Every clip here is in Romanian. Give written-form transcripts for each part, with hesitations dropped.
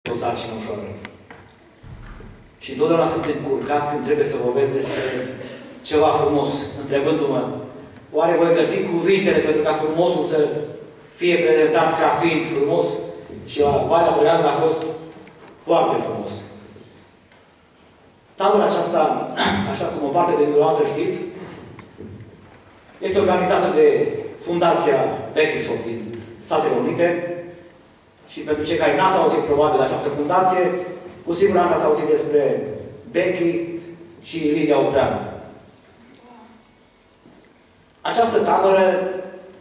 o sarcină ușoară. Și întotdeauna sunt încurcat când trebuie să vorbesc despre ceva frumos, întrebându-mă, oare voi găsi cuvintele pentru ca frumosul să fie prezentat ca fiind frumos? Și la Valea Drăganului a fost foarte frumos. Tabăra aceasta, așa cum o parte din dumneavoastră știți, este organizată de Fundația Beckisov din Statele Unite și pentru cei care n-ați auzit probabil de această fundație, cu siguranță ați auzit despre Becky și Lidia Opreanu. Această tabără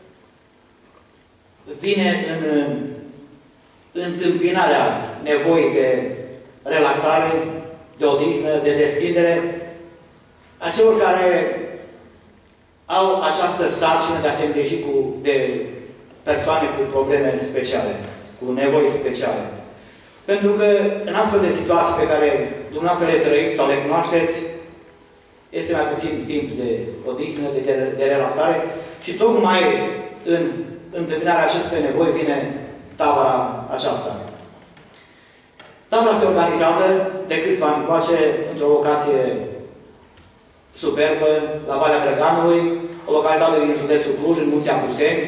vine în întâmpinarea nevoii de relaxare, de odihnă, de deschidere a celor care au această sarcină de a se îngriji de persoane cu probleme speciale, cu nevoi speciale. Pentru că în astfel de situații pe care dumneavoastră le trăiți sau le cunoașteți, este mai puțin timp de odihnă, de relaxare și tocmai în întâmpinarea acestei nevoi vine tabăra aceasta. Tabăra se organizează de câțiva ani încoace într-o locație superbă, la Valea Drăganului, o localitate din județul Cluj, în Munții Apuseni.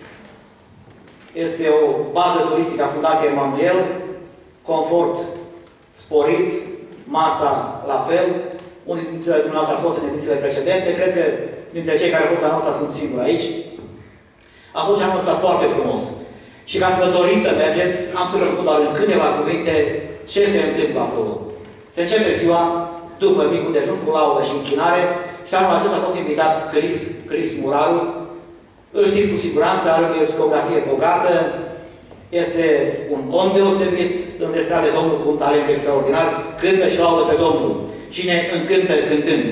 Este o bază turistică a Fundației Emanuel, confort sporit, masa la fel. Unii dintre dumneavoastră ați fost în edițiile precedente, cred că dintre cei care au fost anul ăsta sunt singuri aici. A fost și anul ăsta foarte frumos. Și ca să vă doriți să mergeți, am să vă spun doar în câteva cuvinte ce se întâmplă acolo. Se începe ziua după micul dejun cu laudă și închinare și anul acesta a fost invitat Cris Muraru. Îl știți cu siguranță, are o discografie bogată, este un om deosebit, înzestrat de Domnul cu un talent extraordinar, cântă și laudă pe Domnul. Și ne încântă cântând.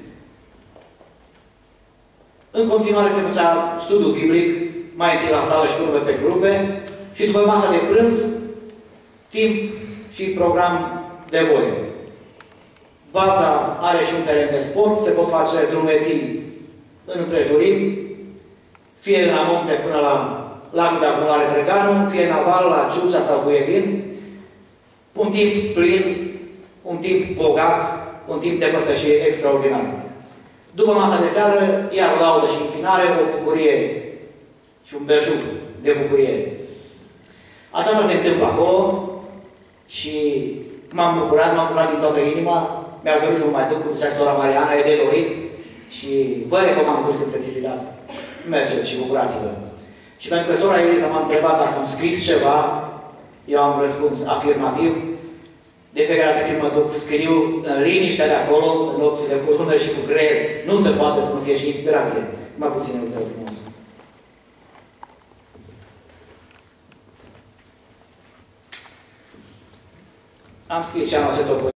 În continuare se făcea studiu biblic, mai întâi la sală și urmă pe grupe, și după masa de prânz, timp și program de voie. Baza are și un teren de sport, se pot face drumeții în împrejurim, fie în amonte până la lacul de acumulare Drăganu, fie în aval la Ciucea sau Buiedin. Un timp plin, un timp bogat, un timp de părtășie extraordinar. După masa de seară, iar laudă și închinare, o bucurie și un belșug de bucurie. Aceasta se întâmplă acolo și m-am bucurat din toată inima. Mi-aș dori să mă mai duc, cum zicea sora Mariana, e de dorit și vă recomand atunci când sunteți invitați. Mergeți și bucurați-vă. Și pentru că sora Eliza m-a întrebat dacă am scris ceva, eu am răspuns afirmativ. De fiecare dată când mă duc, scriu în liniștea de acolo, în nopții de colună și cu creier. Nu se poate să nu fie și inspirație. Mai puțin e frumos. Am scris și anul acesta